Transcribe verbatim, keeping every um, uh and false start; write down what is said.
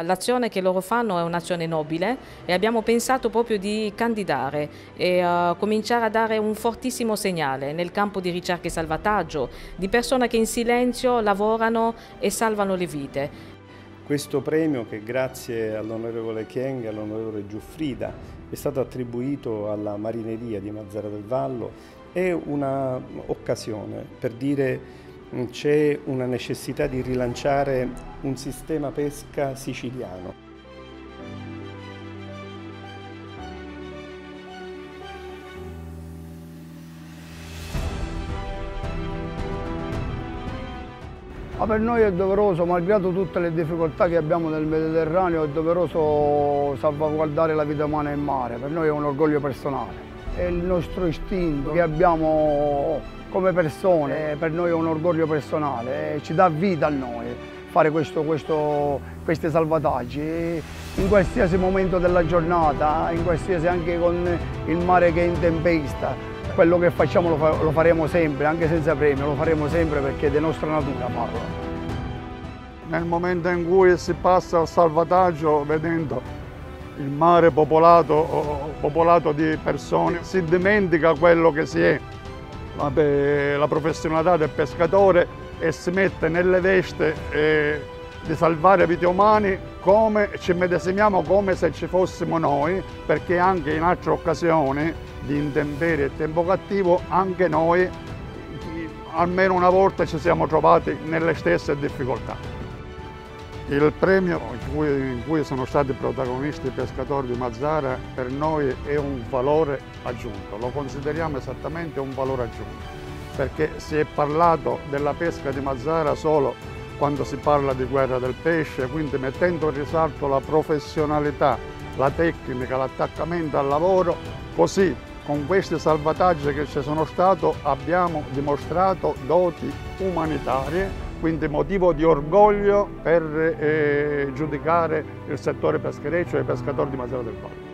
L'azione che loro fanno è un'azione nobile e abbiamo pensato proprio di candidare e uh, cominciare a dare un fortissimo segnale nel campo di ricerca e salvataggio, di persone che in silenzio lavorano e salvano le vite. Questo premio, che grazie all'onorevole Chieng e all'onorevole Giuffrida è stato attribuito alla Marineria di Mazara del Vallo, è un'occasione per dire c'è una necessità di rilanciare un sistema pesca siciliano. Ma per noi è doveroso, malgrado tutte le difficoltà che abbiamo nel Mediterraneo, è doveroso salvaguardare la vita umana in mare. Per noi è un orgoglio personale. È il nostro istinto che abbiamo come persone, per noi è un orgoglio personale, ci dà vita a noi fare questo, questo, questi salvataggi in qualsiasi momento della giornata, in qualsiasi, anche con il mare che è in tempesta. Quello che facciamo lo, fa, lo faremo sempre, anche senza premio, lo faremo sempre perché è di nostra natura farlo. Nel momento in cui si passa al salvataggio, vedendo il mare popolato, popolato di persone, si dimentica quello che si è, la professionalità del pescatore, e si mette nelle vesti eh, di salvare vite umane, come ci medesimiamo come se ci fossimo noi, perché anche in altre occasioni di intemperie e tempo cattivo anche noi almeno una volta ci siamo trovati nelle stesse difficoltà. Il premio in cui, in cui sono stati protagonisti i pescatori di Mazara per noi è un valore aggiunto, lo consideriamo esattamente un valore aggiunto, perché si è parlato della pesca di Mazara solo quando si parla di guerra del pesce, quindi mettendo in risalto la professionalità, la tecnica, l'attaccamento al lavoro, così con questi salvataggi che ci sono stati abbiamo dimostrato doti umanitarie, quindi motivo di orgoglio per eh, giudicare il settore peschereccio e i pescatori di Mazara del Vallo.